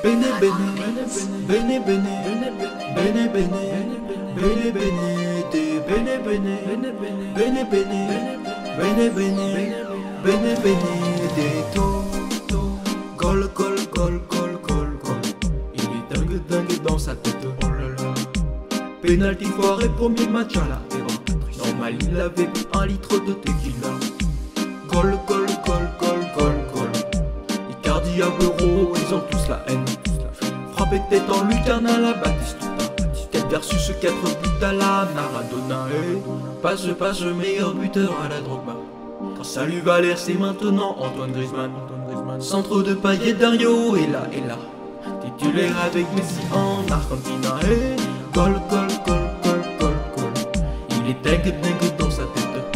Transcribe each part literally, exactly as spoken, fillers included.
Bene bene, bene bene, bene bene, bene bene, de bene bene, bene bene, bene bene, bene bene, de to, gol gol gol gol gol gol. Il est dingue dingue dans sa tête, oh là là. Penalty foiré, premier match à la terre. Normal il avait bu un litre de tequila. Gol gol gol gol gol gol. Icardi à Bureau, ils ont tous la haine. Frappé de tête en lucarne à la Batistuta. quatre versus quatre buts à la Maradona. Et passe passe meilleur buteur à la Drogba. Salut Valère, c'est maintenant Antoine Griezmann. Centre de Payet, Dario est là, est là. Titulaire avec Messi en Argentina. Et gol gol gol gol gol gol. Il est dingue dingue dans sa tête.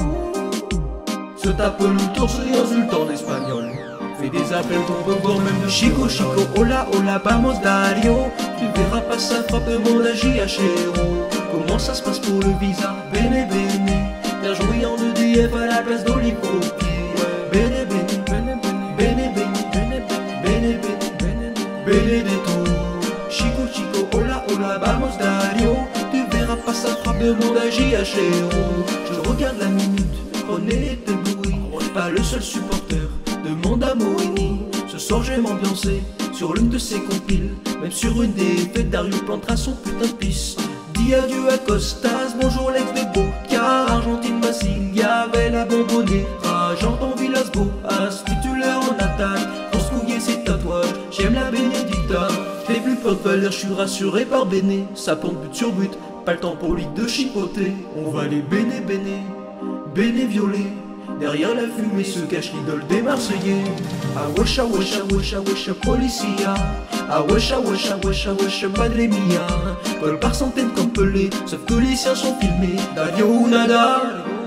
Se tape le tour, se insulte en espagnol. Fait des appels qu'on peut voir même de Chico Chico. Hola hola vamos Dario. Tu verras pas sa frappe de mon agi Hero. Comment ça se passe pour le visa? Bene bene. Bien joué en E D F à la place d'Olivo. Bene bene, bene bene, bene bene, Benedetto. Chico Chico, hola hola vamos Dario. Tu verras pas sa frappe de mon agi Hero. Je regarde la minute, René est ébloui. Pas le seul supporter. Demande à Moini, ce soir je vais m'ambiancer sur l'une de ses compiles. Même sur une défaite, Dario plantera son putain de pisse. Dis adieu à Costas, bonjour l'ex de Boca. Argentine, Massilia, Vela, Bombonera. J'entends Villas-Boas, titulaire en attaque. Transcouiller ses tatouages, j'aime la Benedicta. J'ai plus peur de Valère, je suis rassuré par Béné. Ça pompe but sur but, pas le temps pour lui de chipoter. On va les Béné Béné, Béné violet. Derrière la fumée se cache l'idole des Marseillais. Ah wesh, ah wesh, ah wesh, ah wesh, policia. Ah wesh, ah wesh, ah wesh, ah wesh, madre mia. Gol par centaines comme Pelé, sauf que les siens sont filmés. Dario ou nada,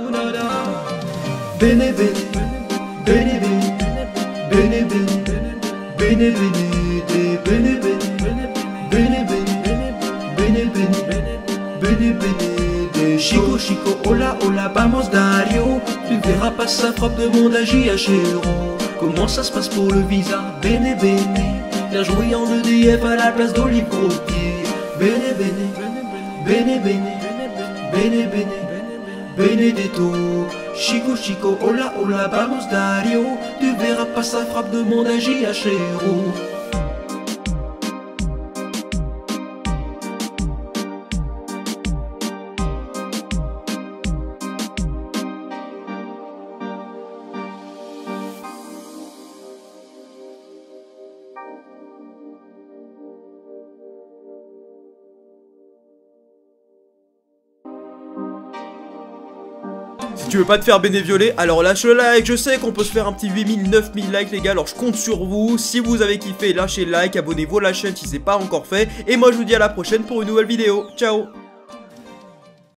bene bene, bene bene, bene bene, bene bene, bene bene, bene bene, bene bene, bene bene. Chico Chico, hola hola vamos Dario. Tu verras pas sa frappe de mon agi Hero. Comment ça se passe pour le visa? Bene bene. Bien joué en E D F à la place d'Olivo. Bene bene, bene bene, bene bene, Benedetto. Chico Chico, hola hola vamos Dario. Tu verras pas sa frappe de mon agi Hero. Si tu veux pas te faire bénévioler, alors lâche le like. Je sais qu'on peut se faire un petit huit mille, neuf mille likes les gars, alors je compte sur vous. Si vous avez kiffé, lâchez le like, abonnez-vous à la chaîne si c'est pas encore fait. Et moi je vous dis à la prochaine pour une nouvelle vidéo. Ciao.